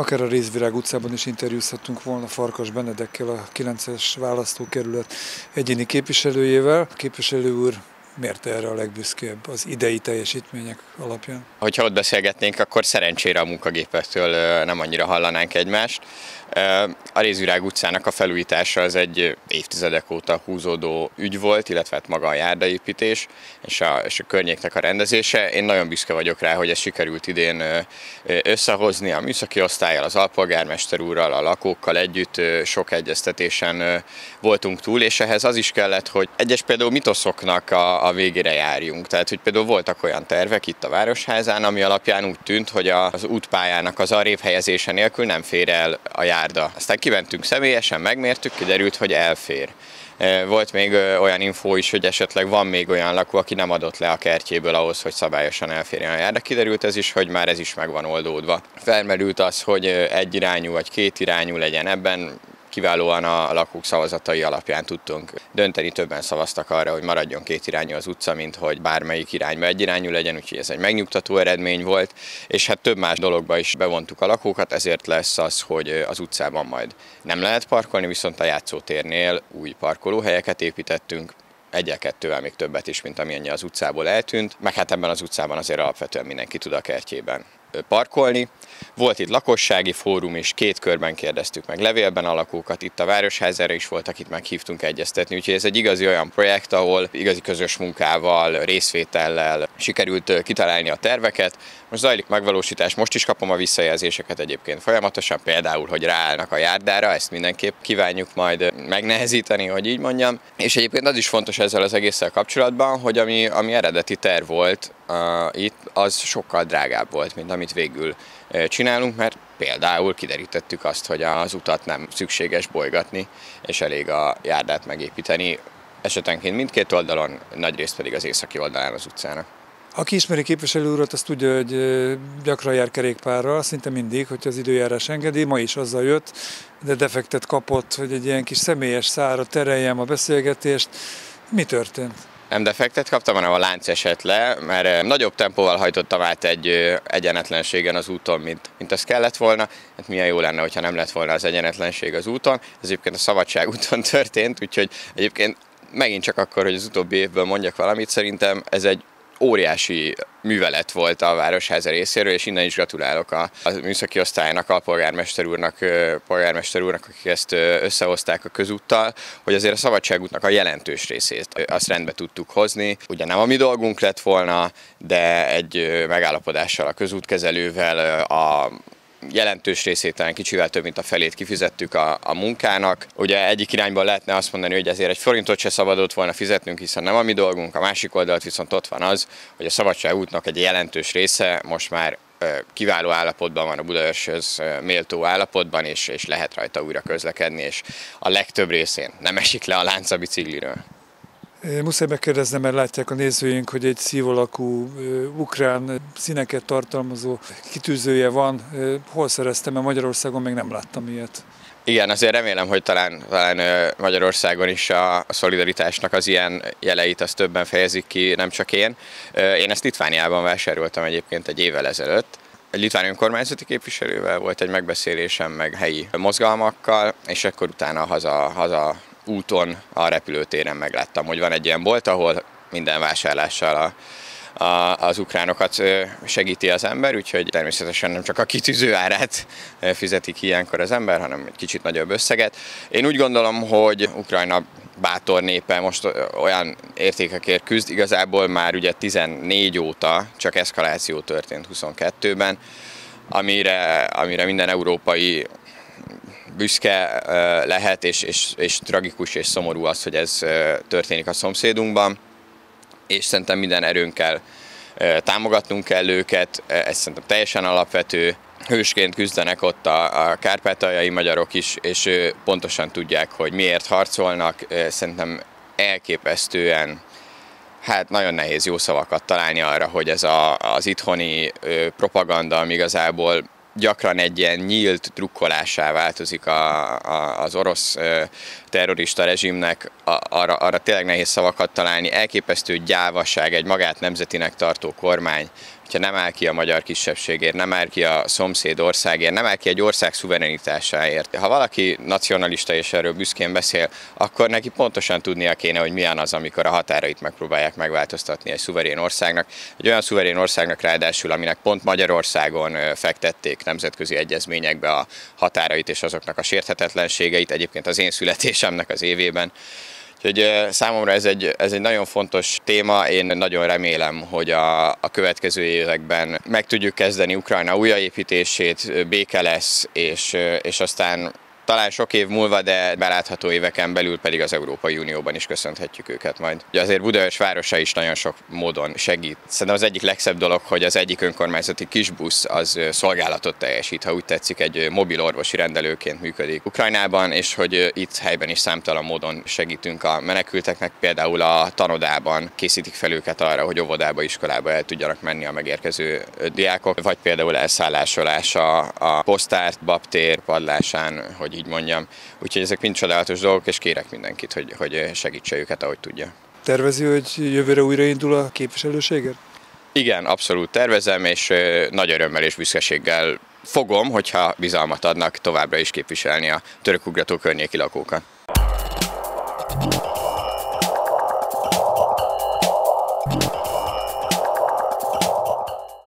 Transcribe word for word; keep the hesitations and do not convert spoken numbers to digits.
Akár a Részvirág utcában is interjúzhattunk volna Farkas Benedekkel, a kilences választókerület egyéni képviselőjével. A képviselő úr miért erre a legbüszkébb az idei teljesítmények alapján? Hogyha ott beszélgetnénk, akkor szerencsére a munkagépektől nem annyira hallanánk egymást. A Részvirág utcának a felújítása az egy évtizedek óta húzódó ügy volt, illetve hát maga a járdaépítés és a, és a környéknek a rendezése. Én nagyon büszke vagyok rá, hogy ez sikerült idén összehozni a műszaki osztállyal, az alpolgármester úrral, a lakókkal együtt sok egyeztetésen voltunk túl, és ehhez az is kellett, hogy egyes például mitoszoknak a, a végére járjunk. Tehát, hogy például voltak olyan tervek itt a Városházán, ami alapján úgy tűnt, hogy az útpályának az arrébb helyezése nélkül nem fér el a járda. Aztán kimentünk személyesen, megmértük, kiderült, hogy elfér. Volt még olyan infó is, hogy esetleg van még olyan lakó, aki nem adott le a kertjéből ahhoz, hogy szabályosan elférjen a járda. Kiderült ez is, hogy már ez is meg van oldódva. Felmerült az, hogy egyirányú vagy kétirányú legyen, ebben kiválóan a lakók szavazatai alapján tudtunk dönteni, többen szavaztak arra, hogy maradjon kétirányú az utca, mint hogy bármelyik irányba egyirányú legyen, úgyhogy ez egy megnyugtató eredmény volt, és hát több más dologba is bevontuk a lakókat, ezért lesz az, hogy az utcában majd nem lehet parkolni, viszont a játszótérnél új parkolóhelyeket építettünk, egyel-kettővel még többet is, mint amennyi az utcából eltűnt, meg hát ebben az utcában azért alapvetően mindenki tud a kertjében parkolni. Volt itt lakossági fórum is, két körben kérdeztük meg levélben a lakókat, itt a Városházára is voltak, itt meghívtunk egyeztetni, úgyhogy ez egy igazi olyan projekt, ahol igazi közös munkával, részvétellel sikerült kitalálni a terveket. Most zajlik megvalósítás, most is kapom a visszajelzéseket egyébként folyamatosan, például, hogy ráállnak a járdára, ezt mindenképp kívánjuk majd megnehezíteni, hogy így mondjam. És egyébként az is fontos ezzel az egésszel kapcsolatban, hogy ami, ami eredeti terv volt uh, itt, az sokkal drágább volt, mint amit végül csinálunk, mert például kiderítettük azt, hogy az utat nem szükséges bolygatni, és elég a járdát megépíteni, esetenként mindkét oldalon, nagyrészt pedig az északi oldalán az utcának. Aki ismeri képviselő urat, azt tudja, hogy gyakran jár kerékpárral, szinte mindig, hogyha az időjárás engedi. Ma is azzal jött, de defektet kapott, hogy egy ilyen kis személyes szára tereljem a beszélgetést. Mi történt? Nem defektet kaptam, hanem a lánc esett le, mert nagyobb tempóval hajtottam át egy egyenetlenségen az úton, mint, mint az kellett volna. Hát milyen jó lenne, hogyha nem lett volna az egyenetlenség az úton. Ez egyébként a Szabadság úton történt, úgyhogy egyébként megint csak akkor, hogy az utóbbi évből mondjak valamit, szerintem ez egy óriási művelet volt a Városháza részéről, és innen is gratulálok a, a műszaki osztálynak, a polgármester úrnak, polgármester úrnak, akik ezt összehozták a közúttal, hogy azért a Szabadságútnak a jelentős részét azt rendbe tudtuk hozni. Ugye nem a mi dolgunk lett volna, de egy megállapodással a közútkezelővel a jelentős részét, talán kicsivel több, mint a felét kifizettük a, a munkának. Ugye egyik irányban lehetne azt mondani, hogy ezért egy forintot se szabadott volna fizetnünk, hiszen nem a mi dolgunk, a másik oldalt viszont ott van az, hogy a Szabadságútnak egy jelentős része most már kiváló állapotban van, a Budaörshöz méltó állapotban, és, és lehet rajta újra közlekedni, és a legtöbb részén nem esik le a lánc a bicikliről. Muszáj megkérdeznem, mert látják a nézőink, hogy egy szívolakú ukrán színeket tartalmazó kitűzője van. Hol szereztem, mert Magyarországon még nem láttam ilyet. Igen, azért remélem, hogy talán, talán Magyarországon is a szolidaritásnak az ilyen jeleit azt többen fejezik ki, nem csak én. Én ezt Litvániában vásároltam egyébként egy évvel ezelőtt. Egy litván önkormányzati képviselővel volt egy megbeszélésem, meg helyi mozgalmakkal, és akkor utána haza, haza úton, a repülőtéren megláttam, hogy van egy ilyen bolt, ahol minden vásárlással a, a, az ukránokat segíti az ember, úgyhogy természetesen nem csak a kitűző árát fizetik ilyenkor az ember, hanem egy kicsit nagyobb összeget. Én úgy gondolom, hogy Ukrajna bátor népe most olyan értékekért küzd, igazából már ugye tizennégy óta csak eszkaláció történt huszonkettőben, amire, amire minden európai büszke lehet, és, és, és tragikus és szomorú az, hogy ez történik a szomszédunkban, és szerintem minden erőnkkel támogatnunk kell őket, ez szerintem teljesen alapvető. Hősként küzdenek ott a, a kárpátaljai magyarok is, és pontosan tudják, hogy miért harcolnak. Szerintem elképesztően, hát nagyon nehéz jó szavakat találni arra, hogy ez a, az itthoni propaganda, ami igazából gyakran egy ilyen nyílt drukkolássá változik a, a, az orosz terrorista rezsimnek, arra, arra tényleg nehéz szavakat találni. Elképesztő gyávaság egy magát nemzetinek tartó kormány, hogyha nem áll ki a magyar kisebbségért, nem áll ki a szomszéd országért, nem áll ki egy ország szuverenitásáért. Ha valaki nacionalista és erről büszkén beszél, akkor neki pontosan tudnia kéne, hogy milyen az, amikor a határait megpróbálják megváltoztatni egy szuverén országnak. Egy olyan szuverén országnak ráadásul, aminek pont Magyarországon fektették nemzetközi egyezményekbe a határait és azoknak a sérthetetlenségeit, egyébként az én születésemnek az évében. Úgyhogy számomra ez egy, ez egy nagyon fontos téma, én nagyon remélem, hogy a, a következő években meg tudjuk kezdeni Ukrajna újraépítését, béke lesz, és, és aztán talán sok év múlva, de belátható éveken belül pedig az Európai Unióban is köszönhetjük őket majd. Ugye azért Budaörs városa is nagyon sok módon segít. Szerintem az egyik legszebb dolog, hogy az egyik önkormányzati kisbusz az szolgálatot teljesít, ha úgy tetszik, egy mobil orvosi rendelőként működik Ukrajnában, és hogy itt helyben is számtalan módon segítünk a menekülteknek. Például a tanodában készítik fel őket arra, hogy óvodába, iskolába el tudjanak menni a megérkező diákok, vagy például elszállásolás a, a posztárt, babtér padlásán, hogy így mondjam. Úgyhogy ezek mind csodálatos dolgok, és kérek mindenkit, hogy, hogy segítse őket, ahogy tudja. Tervezi, hogy jövőre újraindul a képviselőséget? Igen, abszolút tervezem, és nagy örömmel és büszkeséggel fogom, hogyha bizalmat adnak továbbra is képviselni a törökugrató környéki lakókat.